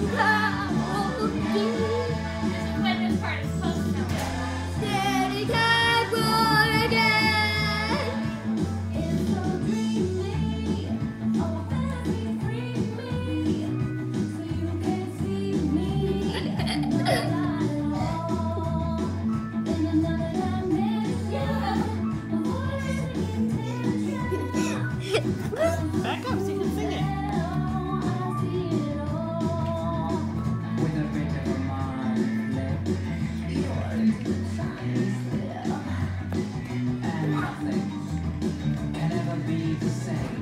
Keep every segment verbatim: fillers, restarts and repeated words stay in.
When this part is supposed to know. Daddy can't run again. It's so dreamy. Oh, baby, free me. So you can see me. Not at all. In another dimension. Back up so you can sing it. With a bit of a mind and nothing can ever be the same.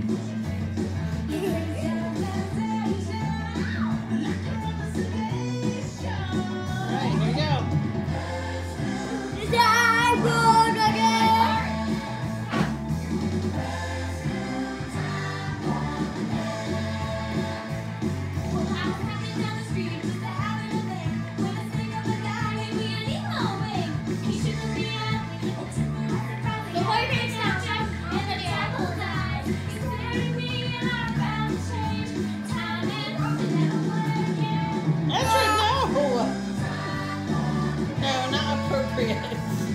Alright, here we go. Daddy run again. Well, I was walking down the street just to have it in there. When I think of a guy gave me an emo wing. He shouldn't be at me. It took me by surprise. The boy breaks down, Jeff, And and the the devil dies. He's staring me and I'm bound to change. Time and hope never working. Ezra, no! No, not appropriate.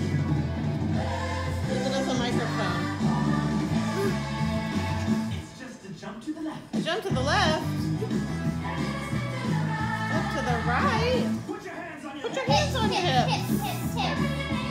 Use it as a microphone. It's just a jump to the left. Jump to the left. Up to the right. Put your hands on your Put your head. hands on your hips. Hips, hips, hips.